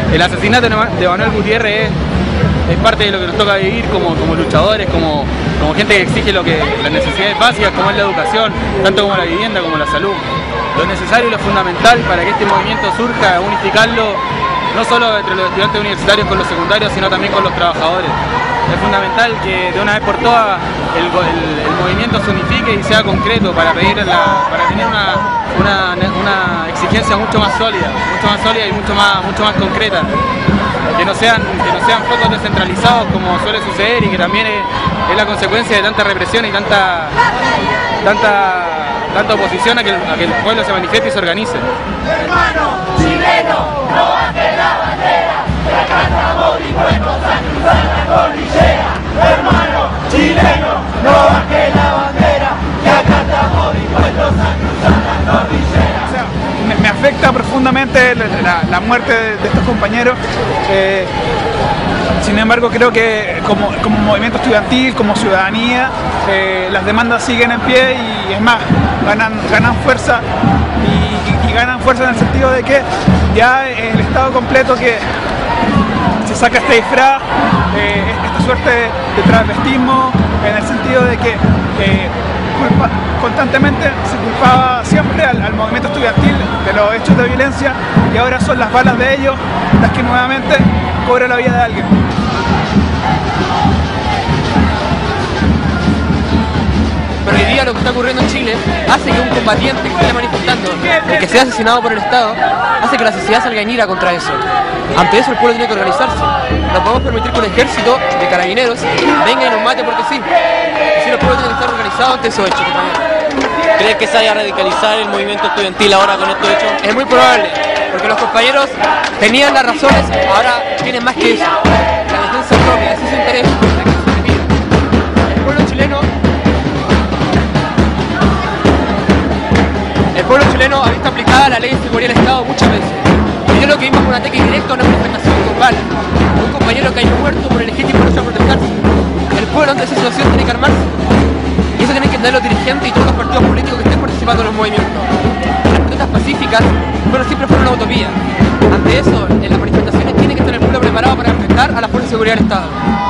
El asesinato de Manuel Gutiérrez es parte de lo que nos toca vivir como luchadores, como gente que exige las necesidades básicas, como es la educación, tanto como la vivienda como la salud. Lo necesario y lo fundamental para que este movimiento surja, unificarlo no solo entre los estudiantes universitarios con los secundarios, sino también con los trabajadores. Es fundamental que de una vez por todas el movimiento se unifique y sea concreto para tener una exigencia mucho más sólida y mucho más concreta. Que no sean focos descentralizados como suele suceder y que también es la consecuencia de tanta represión y tanta oposición a que el pueblo se manifieste y se organice. Hermano chileno, no baje la bandera, que acá estamos dispuestos a cruzar la cordillera. Hermano chileno, no baje la bandera, que acá estamos dispuestos a cruzar la cordillera. O sea, me afecta profundamente la muerte de estos compañeros. Sin embargo, creo que como movimiento estudiantil, como ciudadanía, las demandas siguen en pie y es más, ganan fuerza y ganan fuerza en el sentido de que ya el Estado completo que se saca este disfraz, esta suerte de travestismo, en el sentido de que constantemente se culpaba siempre al movimiento estudiantil de los hechos de violencia y ahora son las balas de ellos las que nuevamente cobran la vida de alguien. Pero hoy día lo que está ocurriendo en Chile hace que un combatiente que esté manifestando y que sea asesinado por el Estado, hace que la sociedad salga en ira contra eso. Ante eso el pueblo tiene que organizarse. No podemos permitir que un ejército de carabineros venga y nos mate porque sí. Así el pueblo tiene que estar organizado ante esos hechos. ¿Crees que se vaya a radicalizar el movimiento estudiantil ahora con estos hechos? Es muy probable, porque los compañeros tenían las razones, ahora tienen más que eso. La defensa propia, ese es su interés. El pueblo chileno ha visto aplicada la ley de seguridad del Estado muchas veces. Y yo lo que vimos fue un ataque directo a una manifestación global. Un compañero que haya muerto por el legítimo derecho a protestarse. El pueblo ante esa situación tiene que armarse. Y eso tienen que entender los dirigentes y todos los partidos políticos que estén participando en los movimientos. Las protestas pacíficas siempre fueron una utopía. Ante eso, en las manifestaciones tiene que estar el pueblo preparado para enfrentar a la fuerza de seguridad del Estado.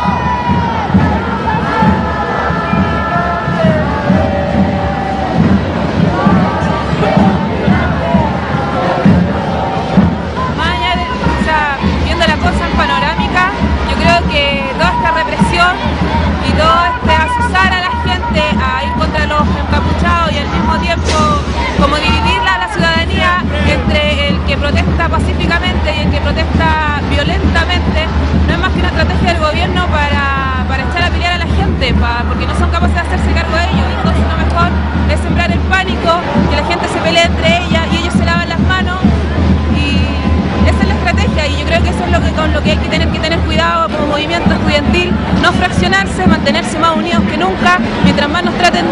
Como dividirla a la ciudadanía entre el que protesta pacíficamente y el que protesta violentamente, no es más que una estrategia del gobierno para echar a pelear a la gente, porque no son capaces de hacerse cargo de ello. Entonces lo mejor es sembrar el pánico, que la gente se pelee entre ellas y ellos se lavan las manos, y esa es la estrategia, y yo creo que eso es con lo que hay que tener cuidado como movimiento estudiantil, no fraccionarse, mantenerse más unidos que nunca. Mientras más nos traten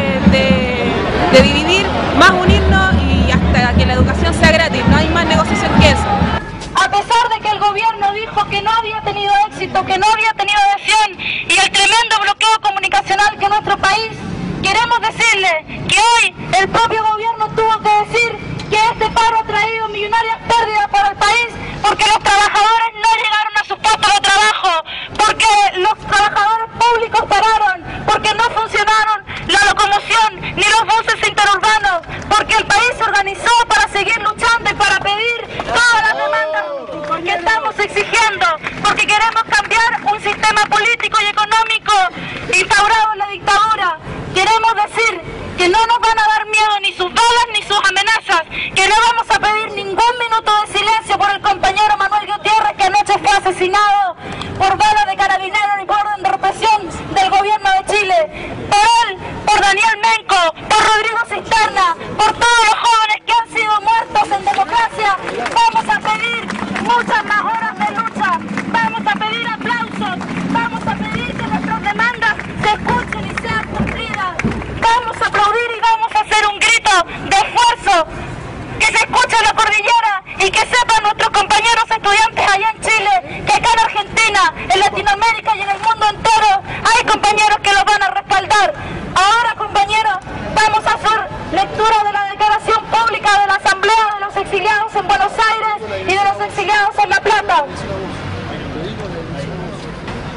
de dividir, más unirnos, y hasta que la educación sea gratis, no hay más negociación que eso. A pesar de que el gobierno dijo que no había tenido éxito, que no había tenido adhesión y el tremendo bloqueo comunicacional que nuestro país, queremos decirle que hoy el propio gobierno tuvo que decir que este paro ha traído millonarias pérdidas para el país, porque los trabajadores no llegaron a sus puestos de trabajo, porque los trabajadores públicos pararon, porque no funcionaron la locomoción ni los buses interurbanos, porque el país se organizó para seguir luchando y para pedir todas las demandas que estamos exigiendo, porque queremos cambiar un sistema político y económico instaurado en la dictadura. Queremos decir que no nos van a dar miedo ni sus balas ni sus amenazas, que no vamos a pedir ningún minuto de silencio por el compañero Manuel Gutiérrez, que anoche fue asesinado por balas de carabineros y por orden de represión del gobierno de Chile, por él, por Daniel Menco, por Rodrigo Cisterna, por todos los jóvenes que han sido muertos en democracia. Vamos a pedir muchas más horas de lucha, vamos a pedir aplausos, vamos a pedir que nuestras demandas se escuchen y sean cumplidas. Vamos a aplaudir y vamos a hacer un grito de esfuerzo, que se escuche en la cordillera y que sepan nuestros compañeros estudiantes allá en Chile que acá en Argentina, en Latinoamérica y en el mundo entero hay compañeros que los van a respaldar. Ahora, compañeros, vamos a hacer lectura de la declaración pública de la Asamblea de los Exiliados en Buenos Aires y de los exiliados en La Plata.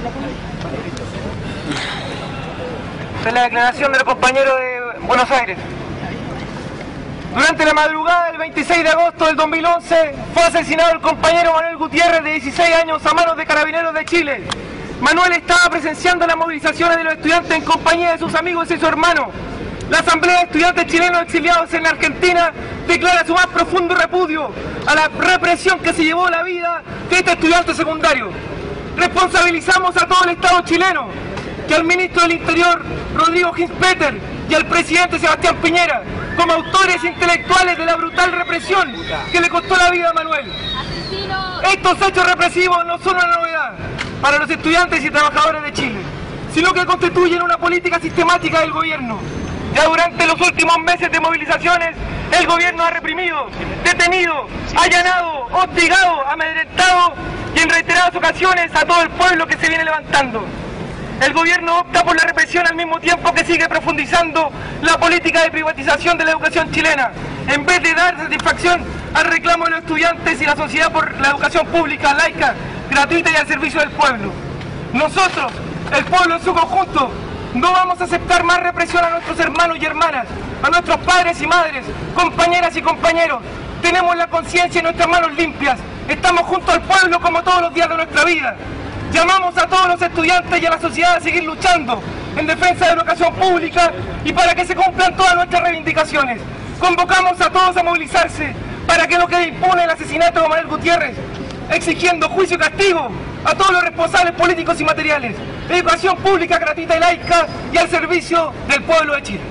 Esta es la declaración de los compañeros de Buenos Aires. Durante la madrugada del 26 de agosto del 2011 fue asesinado el compañero Manuel Gutiérrez, de 16 años, a manos de Carabineros de Chile. Manuel estaba presenciando las movilizaciones de los estudiantes en compañía de sus amigos y su hermano. La Asamblea de Estudiantes Chilenos Exiliados en la Argentina declara su más profundo repudio a la represión que se llevó la vida de este estudiante secundario. Responsabilizamos a todo el Estado chileno, que al ministro del Interior, Rodrigo Ginspeter, y al presidente Sebastián Piñera, como autores intelectuales de la brutal represión que le costó la vida a Manuel. Estos hechos represivos no son una novedad para los estudiantes y trabajadores de Chile, sino que constituyen una política sistemática del gobierno. Ya durante los últimos meses de movilizaciones, el gobierno ha reprimido, detenido, allanado, hostigado, amedrentado y en reiteradas ocasiones a todo el pueblo que se viene levantando. El gobierno opta por la represión al mismo tiempo que sigue profundizando la política de privatización de la educación chilena, en vez de dar satisfacción al reclamo de los estudiantes y la sociedad por la educación pública, laica, gratuita y al servicio del pueblo. Nosotros, el pueblo en su conjunto, no vamos a aceptar más represión a nuestros hermanos y hermanas, a nuestros padres y madres, compañeras y compañeros. Tenemos la conciencia y nuestras manos limpias. Estamos junto al pueblo como todos los días de nuestra vida. Llamamos a todos los estudiantes y a la sociedad a seguir luchando en defensa de la educación pública y para que se cumplan todas nuestras reivindicaciones. Convocamos a todos a movilizarse para que no quede impune el asesinato de Manuel Gutiérrez, exigiendo juicio y castigo a todos los responsables políticos y materiales, educación pública gratuita y laica y al servicio del pueblo de Chile.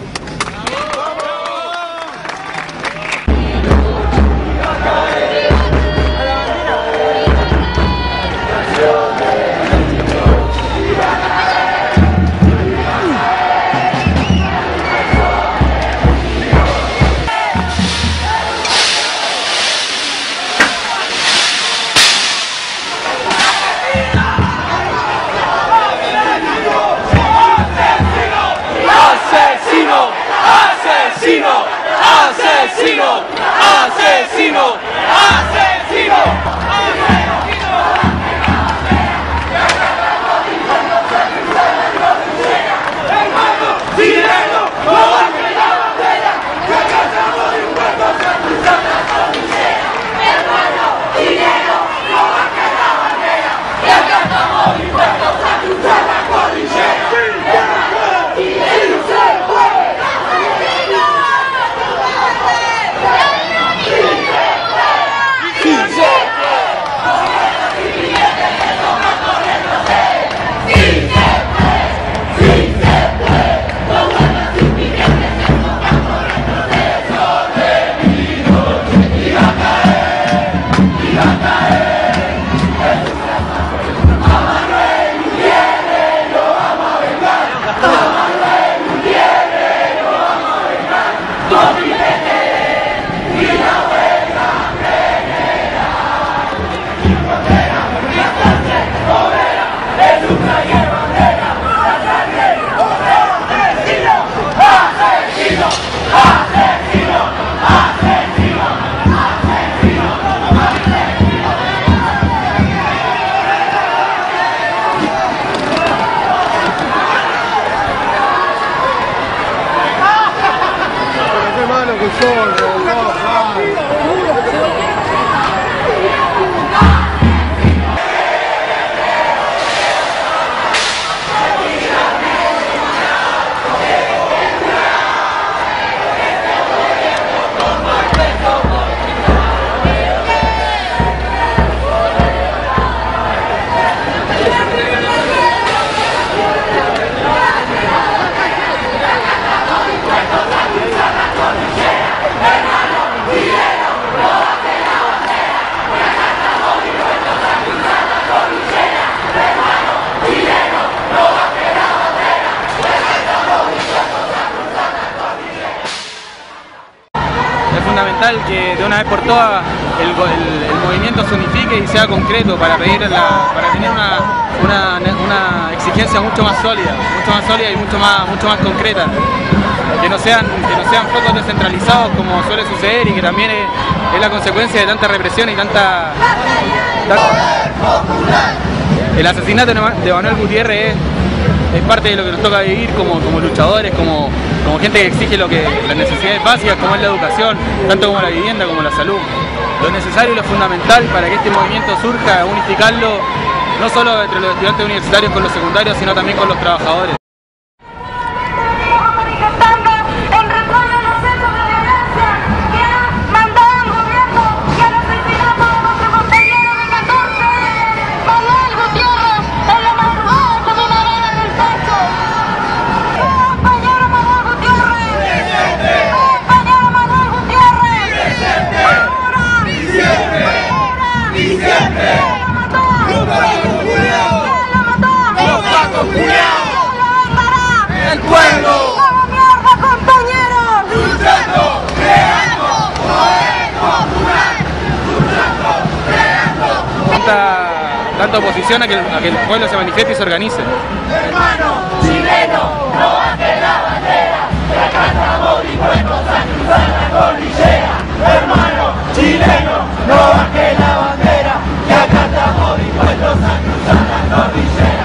Que de una vez por todas el movimiento se unifique y sea concreto para tener una exigencia mucho más sólida y mucho más concreta, que no sean focos descentralizados como suele suceder y que también es la consecuencia de tanta represión y tanta... Poder popular. El asesinato de Manuel Gutiérrez es parte de lo que nos toca vivir como luchadores, como gente que exige las necesidades básicas, como es la educación, tanto como la vivienda como la salud. Lo necesario y lo fundamental para que este movimiento surja, unificarlo no solo entre los estudiantes universitarios con los secundarios, sino también con los trabajadores. ¡El pueblo! ¡Como mierda, compañeros! ¡Luchando, creando, poder popular! ¡Luchando, creando! Tanta oposición a que el pueblo se manifieste y se organice. Hermano chileno, no baje la bandera, que acá estamos dispuestos a cruzar la cordillera. Hermano chileno, no baje la bandera, que acá estamos dispuestos a cruzar la cordillera.